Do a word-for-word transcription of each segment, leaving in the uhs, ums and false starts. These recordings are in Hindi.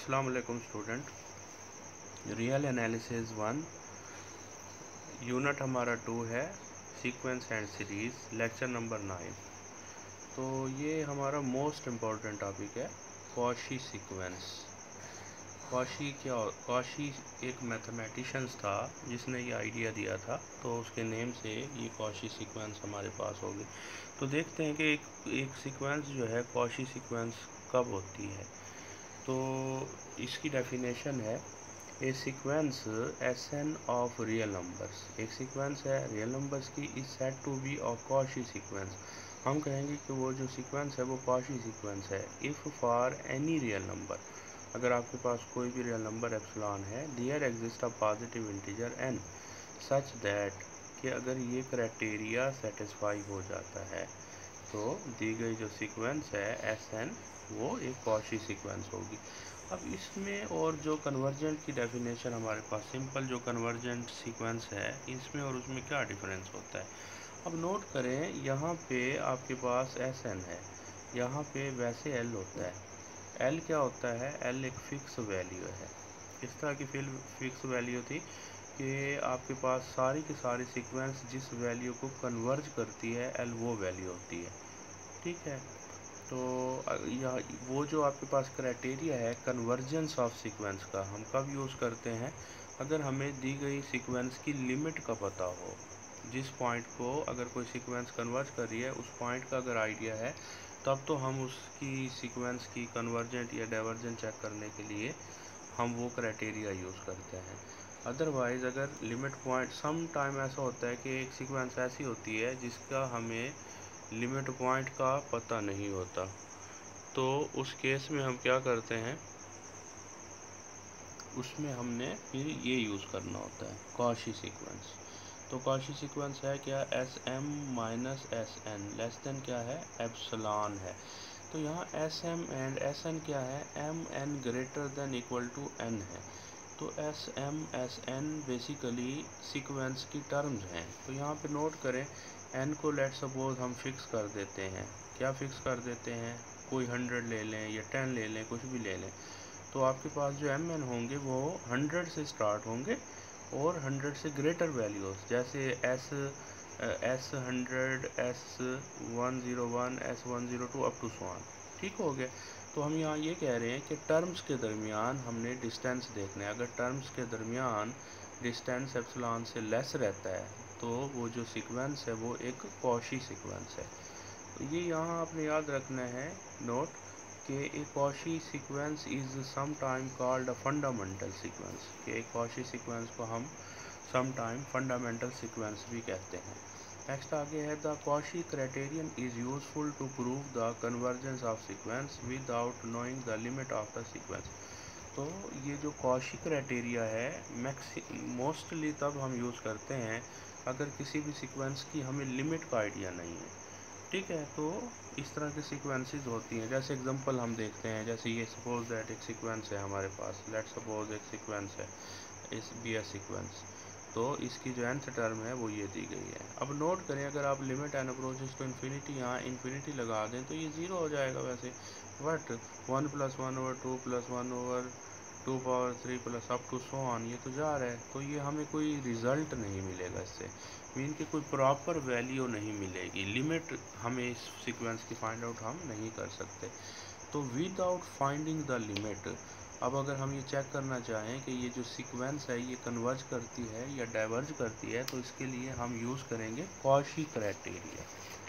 अस्सलाम वालेकुम student. Real analysis one unit हमारा टू है, sequence and series, lecture number nine. तो ये हमारा मोस्ट इम्पॉर्टेंट टॉपिक है, कॉशी सीक्वेंस। कॉशी क्या कॉशी एक मैथमेटिशियंस था जिसने ये आइडिया दिया था, तो उसके नेम से ये कॉशी सीक्वेंस हमारे पास होगी। तो देखते हैं कि एक एक सीक्वेंस जो है कॉशी सीक्वेंस कब होती है। तो इसकी डेफिनेशन है, a sequence S N of real numbers. एक सीक्वेंस है रियल नंबर्स की is said to be of Cauchy sequence. हम कहेंगे कि वो जो सीक्वेंस है वो कॉशी सीक्वेंस है if for any real number, अगर आपके पास कोई भी रियल नंबर एप्सिलॉन है, there exist a positive integer N such that, कि अगर ये क्राइटेरिया सेटिस्फाई हो जाता है तो दी गई जो सीक्वेंस है एस एन वो एक कॉशी सीक्वेंस होगी। अब इसमें और जो कन्वर्जेंट की डेफिनेशन हमारे पास, सिंपल जो कन्वर्जेंट सीक्वेंस है इसमें और उसमें क्या डिफरेंस होता है। अब नोट करें, यहाँ पे आपके पास एस एन है, यहाँ पे वैसे एल होता है। एल क्या होता है? एल एक फिक्स वैल्यू है। इस तरह की फिक्स वैल्यू थी कि आपके पास सारी की सारी सीक्वेंस जिस वैल्यू को कन्वर्ज करती है एल वो वैल्यू होती है। ठीक है, तो यह वो जो आपके पास क्राइटेरिया है कन्वर्जेंस ऑफ सीक्वेंस का, हम कब यूज़ करते हैं? अगर हमें दी गई सीक्वेंस की लिमिट का पता हो। जिस पॉइंट को अगर कोई सीक्वेंस कन्वर्ज कर रही है उस पॉइंट का अगर आइडिया है, तब तो हम उसकी सीक्वेंस की कन्वर्जेंट या डाइवर्जेंट चेक करने के लिए हम वो क्राइटेरिया यूज़ करते हैं। अदरवाइज़ अगर लिमिट पॉइंट, सम टाइम ऐसा होता है कि एक सीक्वेंस ऐसी होती है जिसका हमें लिमिट पॉइंट का पता नहीं होता, तो उस केस में हम क्या करते हैं, उसमें हमने फिर ये यूज़ करना होता है कॉशी सीक्वेंस। तो कॉशी सीक्वेंस है क्या? S M minus S N less than क्या है? एप्सिलॉन है। तो यहाँ S M and S N क्या है? M N greater than equal to N है। तो S M S N basically sequence की टर्म्स हैं। तो यहाँ पे नोट करें, एन को लेट सपोज हम फिक्स कर देते हैं। क्या फिक्स कर देते हैं? कोई हंड्रेड ले लें या टेन ले लें, कुछ भी ले लें। तो आपके पास जो एम एन होंगे वो हंड्रेड से स्टार्ट होंगे और हंड्रेड से ग्रेटर वैल्यूज, जैसे S S hundred, S one zero one, S one zero two up to so on. ठीक हो गया। तो हम यहाँ ये कह रहे हैं कि टर्म्स के दरमियान हमने डिस्टेंस देखना है। अगर टर्म्स के दरमियान डिस्टेंस एप्सिलॉन से लेस रहता है तो वो जो सीक्वेंस है वो एक कॉशी सीक्वेंस है। तो ये यहाँ आपने याद रखना है नोट कि a Cauchy sequence is some time called a fundamental sequence, कि एक कॉशी सीक्वेंस को हम सम टाइम फंडामेंटल सीक्वेंस भी कहते हैं। नेक्स्ट आगे है, the Cauchy criterion is useful to prove the convergence of sequence without knowing the limit of the sequence. तो ये जो कॉशी क्राइटेरिया है मैक्सि मोस्टली तब हम यूज़ करते हैं अगर किसी भी सीक्वेंस की हमें लिमिट का आइडिया नहीं है। ठीक है, तो इस तरह की सीक्वेंसेस होती हैं। जैसे एग्जांपल हम देखते हैं, जैसे ये सपोज दैट एक सीक्वेंस है हमारे पास, लेट सपोज एक सीक्वेंस है इस बी एस सीक्वेंस, तो इसकी जो nth टर्म है वो ये दी गई है। अब नोट करें, अगर आप limit N approaches to infinity यहाँ इन्फिनिटी लगा दें तो ये ज़ीरो हो जाएगा वैसे, but one plus one over two plus one over two power three plus up to so on, ये तो जा रहा है, तो ये हमें कोई रिज़ल्ट नहीं मिलेगा इससे, मीन की कोई प्रॉपर वैल्यू नहीं मिलेगी। लिमिट हमें इस सीक्वेंस की फाइंड आउट हम नहीं कर सकते। तो विदाउट फाइंडिंग द लिमिट, अब अगर हम ये चेक करना चाहें कि ये जो सीक्वेंस है ये कन्वर्ज करती है या डाइवर्ज करती है, तो इसके लिए हम यूज़ करेंगे कॉशी क्राइटेरिया।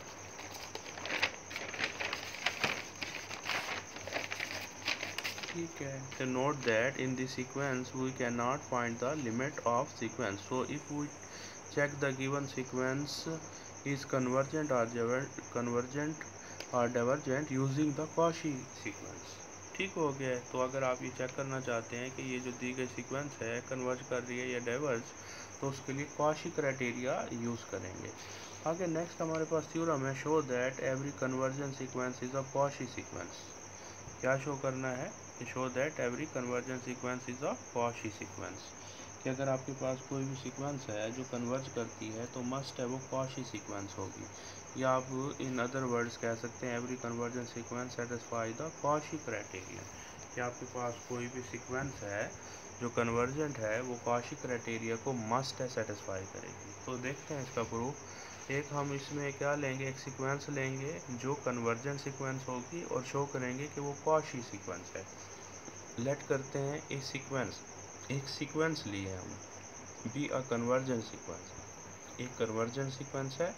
ठीक है, तो note that in this sequence we can not find the limit of sequence, so if we check the given sequence is convergent or convergent or divergent using the Cauchy sequence। ठीक हो गया है। तो अगर आप ये चेक करना चाहते हैं कि ये जो दी गई सीक्वेंस है कन्वर्ज कर रही है या डाइवर्ज, तो उसके लिए Cauchy क्राइटेरिया यूज़ करेंगे। आगे नेक्स्ट हमारे पास थ्योरम है, show that every convergent sequence is a Cauchy sequence. क्या शो करना है? Show that every convergent sequence is a Cauchy sequence, कि अगर आपके पास कोई भी सीक्वेंस है जो कन्वर्ज करती है तो मस्ट है वो कॉशी सीक्वेंस होगी, या आप इन अदर वर्ड्स कह सकते हैं every convergent sequence satisfy the Cauchy criterion. कि आपके पास कोई भी सीक्वेंस है जो कन्वर्जेंट है वो कॉची क्राइटेरिया को मस्ट है सेटिस्फाई करेगी। तो देखते हैं इसका प्रूफ। एक हम इसमें क्या लेंगे, एक सीक्वेंस लेंगे जो कन्वर्जेंट सीक्वेंस होगी और शो करेंगे कि वो कॉची सीक्वेंस है। लेट करते हैं एक सीक्वेंस एक सीक्वेंस लिए हम बी अ कन्वर्जेंट सीक्वेंस, एक कन्वर्जेंट सीक्वेंस है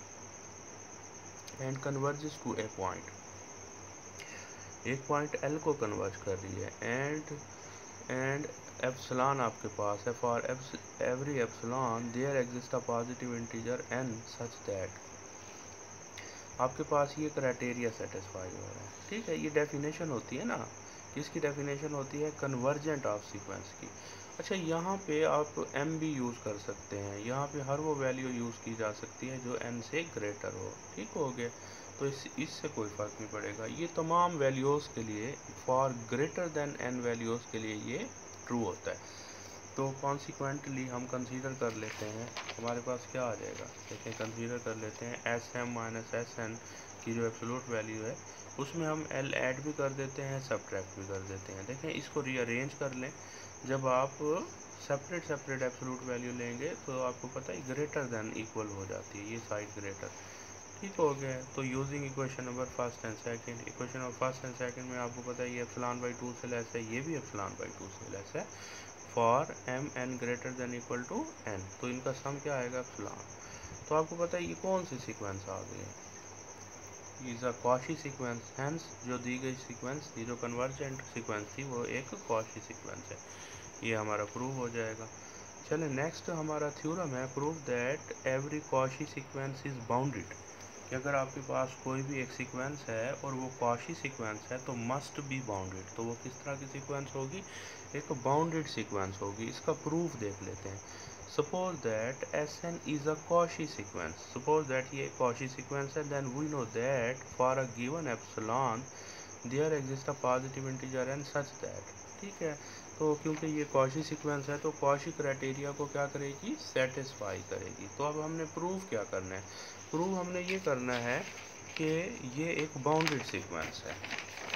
and converges to a point, एक पॉइंट एल को कन्वर्ज कर रही है एंड एंड एप्सिलॉन आपके पास है। For every epsilon there exist a positive integer N such that, आपके पास ये क्राइटेरिया सेटिस्फाई हो रहा है। ठीक है, ये डेफिनेशन होती है ना, किसकी डेफिनेशन होती है, कन्वर्जेंट ऑफ सीक्वेंस की। अच्छा, यहाँ पे आप एम भी यूज़ कर सकते हैं, यहाँ पे हर वो वैल्यू यूज़ की जा सकती है जो एन से ग्रेटर हो। ठीक हो गया, तो इस इससे कोई फ़र्क नहीं पड़ेगा। ये तमाम वैल्यूज़ के लिए for greater than N values के लिए ये ट्रू होता है। तो कॉन्सिक्वेंटली हम कंसीडर कर लेते हैं, हमारे पास क्या आ जाएगा, देखें कंसीडर कर लेते हैं S M minus S N की जो एब्सोल्यूट वैल्यू है उसमें हम एल ऐड भी कर देते हैं, सब्ट्रैक्ट भी कर देते हैं। देखें इसको रीअरेंज कर लें, जब आप सेपरेट सेपरेट एब्सोल्यूट वैल्यू लेंगे तो आपको पता है ग्रेटर देन इक्वल हो जाती है, ये साइड ग्रेटर। ठीक हो गया, तो using equation number first and second, equation number first and second में आपको पता है ये एप्सिलॉन बाई टू से लेस है, ये भी एप्सिलॉन बाई टू से लेस है for M N greater than equal to N, तो इनका सम क्या आएगा, एप्सिलॉन। तो आपको पता है ये कौन सी सीक्वेंस आ गई है, is a Cauchy sequence, hence जो दी गई सीक्वेंस थी, जो कन्वर्जेंट सीक्वेंस थी, वो एक कॉची सीक्वेंस है। ये हमारा प्रूव हो जाएगा। चले नेक्स्ट हमारा थ्योरम है, prove that every Cauchy sequence is bounded, कि अगर आपके पास कोई भी एक सीक्वेंस है और वो कॉची सीक्वेंस है तो मस्ट बी बाउंडेड। तो वो किस तरह की सीक्वेंस होगी, एक बाउंडेड सीक्वेंस होगी। इसका प्रूफ देख लेते हैं। Suppose that S N is a Cauchy sequence, suppose that ये कॉची सीक्वेंस है, then we know that for a given epsilon there exist a positive integer and such that. ठीक है, तो क्योंकि ये कॉची सीक्वेंस है तो कॉची क्राइटेरिया को क्या करेगी, सेटिस्फाई करेगी। तो अब हमने प्रूफ क्या करना है, प्रूफ हमने ये करना है कि ये एक बाउंडेड सीक्वेंस है,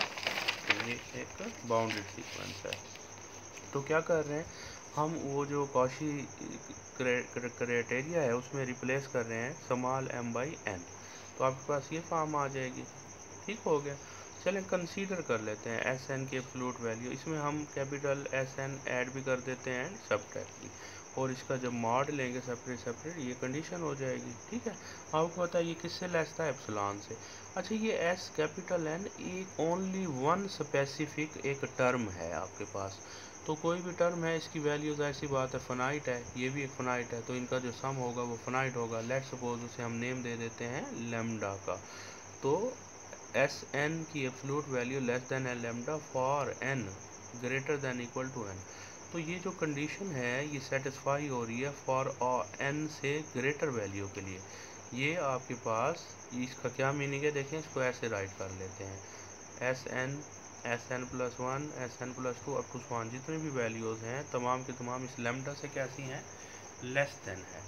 ये एक बाउंडेड सीक्वेंस है। तो क्या कर रहे हैं हम, वो जो कॉची क्राइटेरिया है उसमें रिप्लेस कर रहे हैं स्मॉल एम बाई एन, तो आपके पास ये फॉर्म आ जाएगी। ठीक हो गया, चलें कंसीडर कर लेते हैं एस एन की एब्सोल्यूट वैल्यू, इसमें हम कैपिटल एस एन ऐड भी कर देते हैं एंड सब्ट्रैक्ट भी, और इसका जब मॉड लेंगे सेपरेट सेपरेट ये कंडीशन हो जाएगी। ठीक है, आपको पता है ये किससे लेस था, एप्सिलॉन से। अच्छा, ये एस कैपिटल एन एक ओनली वन स्पेसिफिक एक टर्म है आपके पास, तो कोई भी टर्म है इसकी वैल्यूज ऐसी बात है फनाइट है, ये भी एक फनाइट है, तो इनका जो सम होगा वो फनाइट होगा। लेट सपोज उसे हम नेम दे देते हैं लेमडा का। तो एस एन की absolute value less than N lambda for N greater than equal to N, तो ये जो कंडीशन है ये सेटिस्फाई हो रही है फॉर एन से ग्रेटर वैल्यू के लिए। ये आपके पास इसका क्या मीनिंग है, देखें इसको ऐसे राइट कर लेते हैं, S N S N plus one S N plus two up to one, जितने भी वैल्यूज़ हैं तमाम के तमाम इस लेमडा से कैसी हैं, लेस देन है।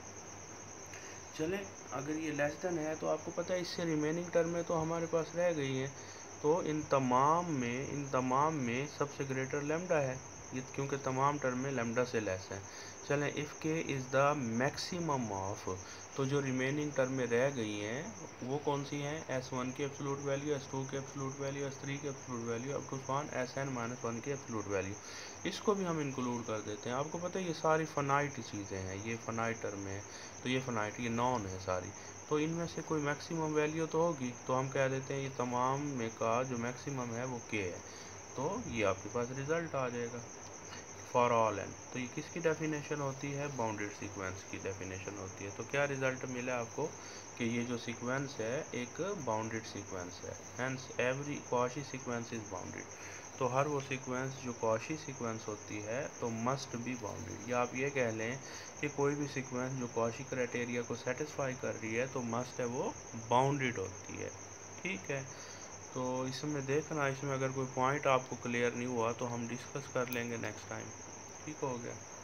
चले अगर ये लेस देन है तो आपको पता है इससे रिमेनिंग टर्म में तो हमारे पास रह गई हैं, तो इन तमाम में इन तमाम में सबसे ग्रेटर लेमडा है, ये क्योंकि तमाम टर्म में लेमडा से लेस है। चलें इफ़ के इज़ द मैक्सिमम ऑफ, तो जो रिमेनिंग टर्म में रह गई हैं वो कौन सी हैं, एस वन की एब्सोल्यूट वैल्यू, एस टू की एब्सोल्यूट वैल्यू, एस थ्री की absolute value up to one S N minus one की एब्सोल्यूट वैल्यू, इसको भी हम इंक्लूड कर देते हैं। आपको पता है ये सारी फनाइट चीज़ें हैं, ये फनाइट टर्म है, तो ये फनाइट ये नॉन है सारी, तो इनमें से कोई मैक्सिमम वैल्यू तो होगी, तो हम कह देते हैं ये तमाम में का जो मैक्सिमम है वो के है, तो ये आपके पास रिज़ल्ट आ जाएगा फॉर ऑल एन। तो ये किसकी डेफिनेशन होती है, बाउंडेड सीक्वेंस की डेफिनेशन होती है। तो क्या रिजल्ट मिला आपको कि ये जो सीक्वेंस है एक बाउंडेड सीक्वेंस है, hence every Cauchy sequence is bounded. तो हर वो सीक्वेंस जो कॉची सीक्वेंस होती है तो मस्ट बी बाउंडेड, या आप ये कह लें कि कोई भी सीक्वेंस जो कॉची क्राइटेरिया को सेटिस्फाई कर रही है तो मस्ट है वो बाउंडेड होती है। ठीक है, तो इसमें देखना, इसमें अगर कोई पॉइंट आपको क्लियर नहीं हुआ तो हम डिस्कस कर लेंगे नेक्स्ट टाइम। ठीक हो गया।